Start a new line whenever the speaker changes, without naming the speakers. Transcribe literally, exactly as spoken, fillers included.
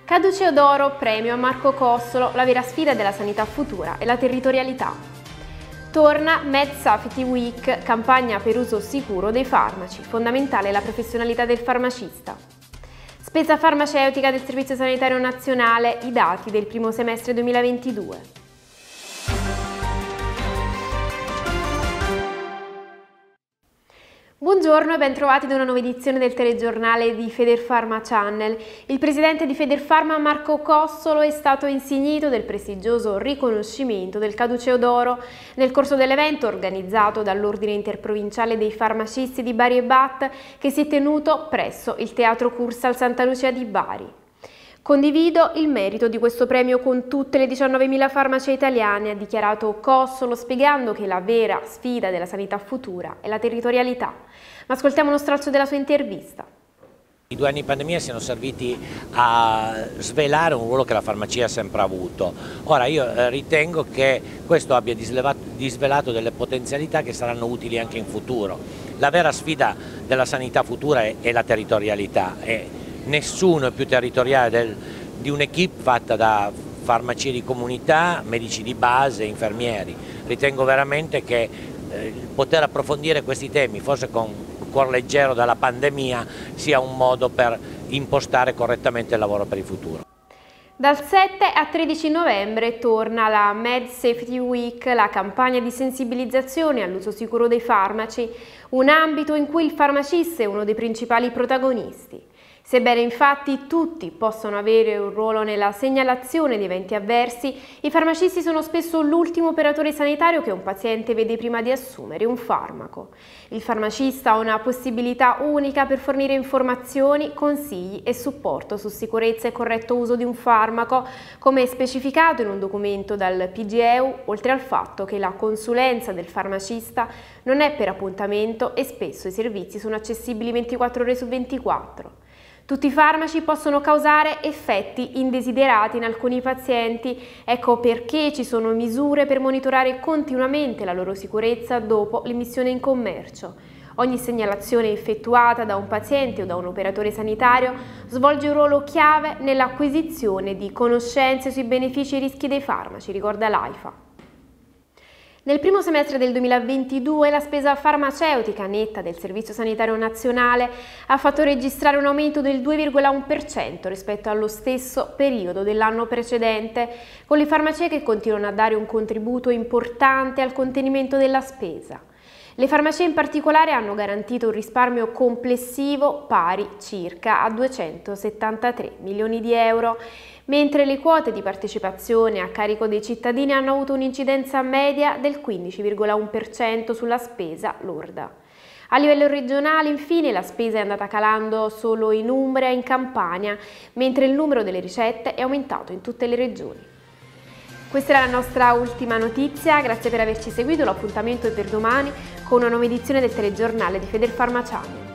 Caduceo d'oro, premio a Marco Cossolo, la vera sfida della sanità futura e la territorialità. Torna Med Safety Week, campagna per uso sicuro dei farmaci, fondamentale la professionalità del farmacista. Spesa farmaceutica del Servizio Sanitario Nazionale, i dati del primo semestre duemilaventidue. Buongiorno e ben trovati ad una nuova edizione del telegiornale di Federpharma Channel. Il presidente di Federpharma, Marco Cossolo, è stato insignito del prestigioso riconoscimento del Caduceo d'oro nel corso dell'evento organizzato dall'Ordine Interprovinciale dei Farmacisti di Bari e Bath, che si è tenuto presso il Teatro Cursal Santa Lucia di Bari. Condivido il merito di questo premio con tutte le diciannovemila farmacie italiane, ha dichiarato Cossolo, spiegando che la vera sfida della sanità futura è la territorialità. Ma ascoltiamo uno stralcio della sua intervista.
I due anni di pandemia siano serviti a svelare un ruolo che la farmacia ha sempre avuto. Ora io ritengo che questo abbia disvelato delle potenzialità che saranno utili anche in futuro. La vera sfida della sanità futura è, è la territorialità. È, Nessuno è più territoriale del, di un'equipe fatta da farmacie di comunità, medici di base, infermieri. Ritengo veramente che eh, poter approfondire questi temi, forse con il cuore leggero dalla pandemia, sia un modo per impostare correttamente il lavoro per il futuro.
Dal sette a tredici novembre torna la Med Safety Week, la campagna di sensibilizzazione all'uso sicuro dei farmaci, un ambito in cui il farmacista è uno dei principali protagonisti. Sebbene infatti tutti possano avere un ruolo nella segnalazione di eventi avversi, i farmacisti sono spesso l'ultimo operatore sanitario che un paziente vede prima di assumere un farmaco. Il farmacista ha una possibilità unica per fornire informazioni, consigli e supporto su sicurezza e corretto uso di un farmaco, come è specificato in un documento dal P G E U, oltre al fatto che la consulenza del farmacista non è per appuntamento e spesso i servizi sono accessibili ventiquattro ore su ventiquattro. Tutti i farmaci possono causare effetti indesiderati in alcuni pazienti, ecco perché ci sono misure per monitorare continuamente la loro sicurezza dopo l'immissione in commercio. Ogni segnalazione effettuata da un paziente o da un operatore sanitario svolge un ruolo chiave nell'acquisizione di conoscenze sui benefici e rischi dei farmaci, ricorda l'AIFA. Nel primo semestre del duemilaventidue la spesa farmaceutica netta del Servizio Sanitario Nazionale ha fatto registrare un aumento del due virgola uno per cento rispetto allo stesso periodo dell'anno precedente, con le farmacie che continuano a dare un contributo importante al contenimento della spesa. Le farmacie in particolare hanno garantito un risparmio complessivo pari circa a duecentosettantatré milioni di euro, mentre le quote di partecipazione a carico dei cittadini hanno avuto un'incidenza media del quindici virgola uno per cento sulla spesa lorda. A livello regionale, infine, la spesa è andata calando solo in Umbria e in Campania, mentre il numero delle ricette è aumentato in tutte le regioni. Questa era la nostra ultima notizia, grazie per averci seguito, l'appuntamento è per domani con una nuova edizione del telegiornale di Federpharma Channel.